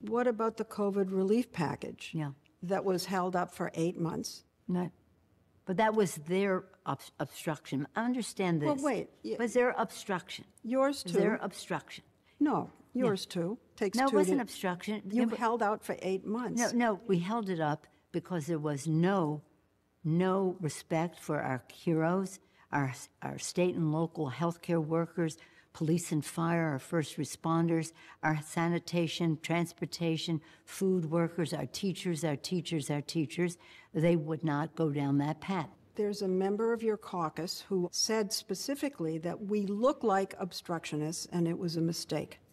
What about the COVID relief package? Yeah. That was held up for 8 months? No. But that was their obstruction. I understand this. Well, wait. Was there obstruction? Yours too. Was there obstruction? No, yours too. Takes No, it two wasn't to, obstruction. You held out for 8 months. No, we held it up because there was no respect for our heroes, our state and local healthcare workers, police and fire, our first responders, our sanitation, transportation, food workers, our teachers. They would not go down that path. There's a member of your caucus who said specifically that we look like obstructionists and it was a mistake.